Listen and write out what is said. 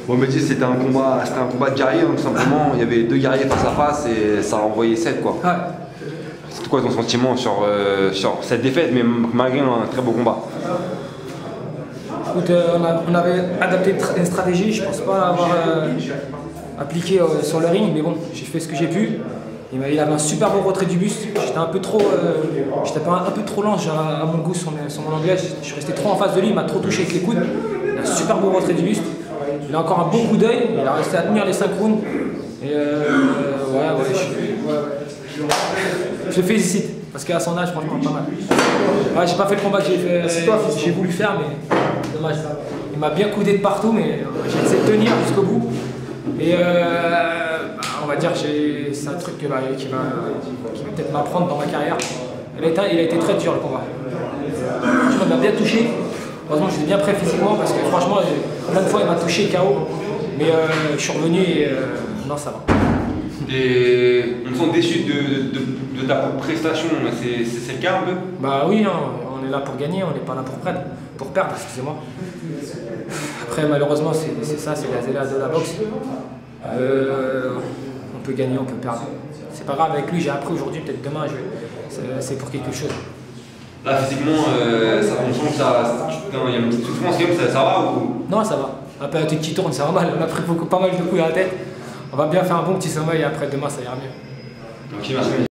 Bon, mais dis, c'était un combat de guerriers, donc simplement, il y avait deux guerriers face à face et ça a envoyé 7 quoi. Ouais. C'est quoi ton sentiment sur cette défaite, mais malgré un très beau combat? Écoute, on avait adapté une stratégie, je pense pas l'avoir appliquée sur le ring, mais bon, j'ai fait ce que j'ai pu. Il avait un super bon retrait du buste. J'étais un peu trop lent à mon goût sur mon anglais. Je suis resté trop en face de lui, il m'a trop touché avec les coudes. Il a un super bon retrait du buste. Il a encore un bon coup d'œil, il a resté à tenir les 5 rounds. Et je le félicite, parce qu'à son âge, franchement, pas mal. Ouais, j'ai pas fait le combat que j'ai voulu faire, mais dommage. Il m'a bien coudé de partout, mais j'ai essayé de tenir jusqu'au bout. Et on va dire que c'est un truc qui va peut-être m'apprendre dans ma carrière. Il a été très dur le combat. Il m'a bien touché. Heureusement, j'étais bien prêt physiquement parce que franchement, plein de fois il m'a touché KO. Mais je suis revenu et non, ça va. Et on se sent déçu de ta prestation, c'est le cas un peu? Bah oui, hein, on est là pour gagner, on n'est pas là pour perdre, excusez-moi. Après, malheureusement, c'est ça, c'est les aléas de la boxe. On peut gagner, on peut perdre. C'est pas grave, avec lui, j'ai appris aujourd'hui, peut-être demain, c'est pour quelque chose. Là, physiquement, on sent qu'il y a une petite souffrance quand même, ça va ou? Non, ça va. Un peu la tête qui tourne, ça va mal. On a pris pas mal de coups à la tête. On va bien faire un bon petit sommeil et après demain, ça ira mieux. Ok, merci.